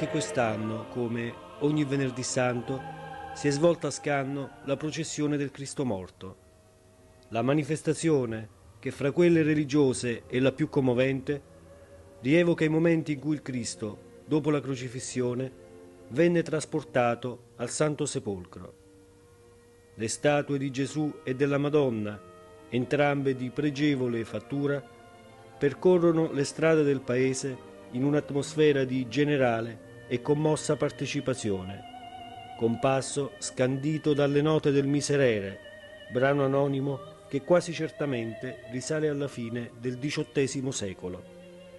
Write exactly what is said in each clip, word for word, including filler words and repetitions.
Anche quest'anno, come ogni venerdì santo, si è svolta a Scanno la processione del Cristo morto. La manifestazione, che fra quelle religiose è la più commovente, rievoca i momenti in cui il Cristo, dopo la crocifissione, venne trasportato al Santo Sepolcro. Le statue di Gesù e della Madonna, entrambe di pregevole fattura, percorrono le strade del paese in un'atmosfera di generale e commossa partecipazione, con passo scandito dalle note del Miserere, brano anonimo che quasi certamente risale alla fine del diciottesimo secolo.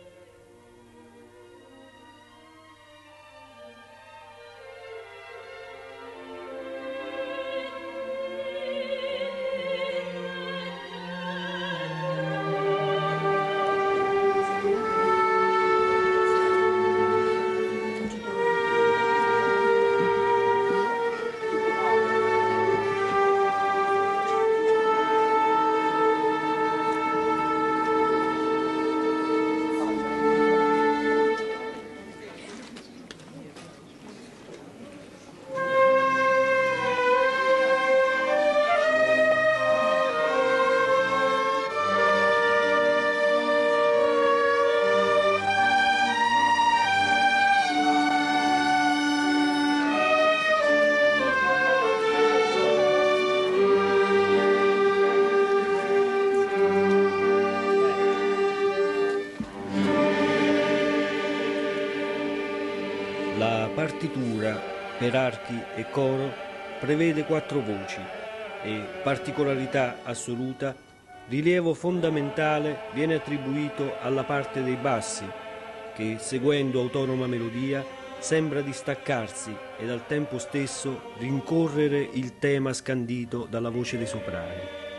La partitura per archi e coro prevede quattro voci e, particolarità assoluta, rilievo fondamentale viene attribuito alla parte dei bassi, che, seguendo autonoma melodia, sembra distaccarsi ed al tempo stesso rincorrere il tema scandito dalla voce dei soprani.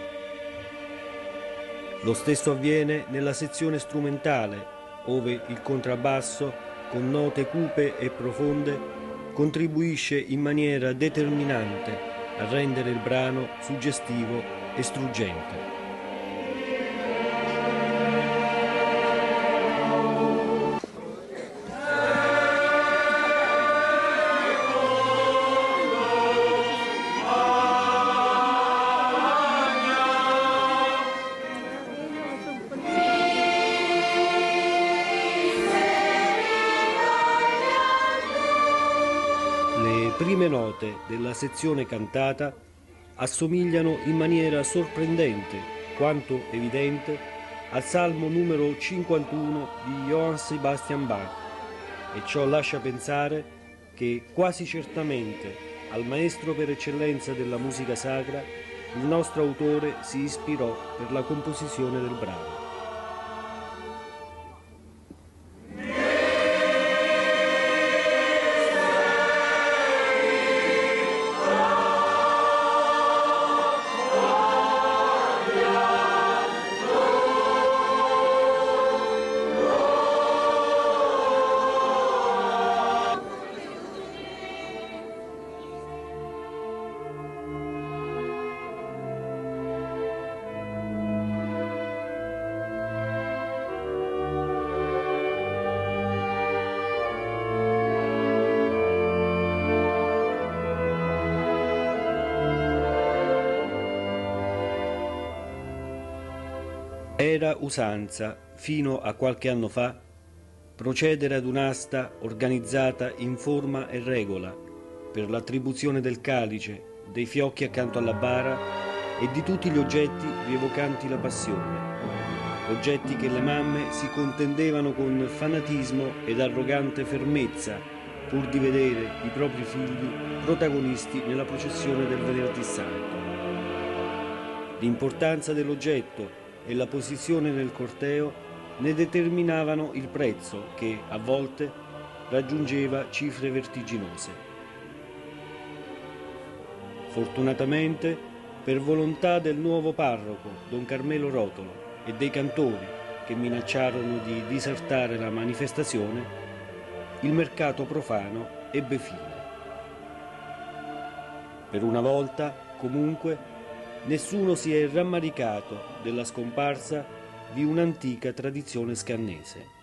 Lo stesso avviene nella sezione strumentale, ove il contrabbasso, con note cupe e profonde, contribuisce in maniera determinante a rendere il brano suggestivo e struggente. Le prime note della sezione cantata assomigliano in maniera sorprendente quanto evidente al Salmo numero cinquantuno di Johann Sebastian Bach, e ciò lascia pensare che quasi certamente al maestro per eccellenza della musica sacra il nostro autore si ispirò per la composizione del brano. Era usanza, fino a qualche anno fa, procedere ad un'asta organizzata in forma e regola per l'attribuzione del calice, dei fiocchi accanto alla bara e di tutti gli oggetti rievocanti la passione, oggetti che le mamme si contendevano con fanatismo ed arrogante fermezza pur di vedere i propri figli protagonisti nella processione del Venerdì Santo. L'importanza dell'oggetto e la posizione nel corteo ne determinavano il prezzo che, a volte, raggiungeva cifre vertiginose. Fortunatamente, per volontà del nuovo parroco, Don Carmelo Rotolo, e dei cantori che minacciarono di disertare la manifestazione, il mercato profano ebbe fine. Per una volta, comunque, nessuno si è rammaricato della scomparsa di un'antica tradizione scannese.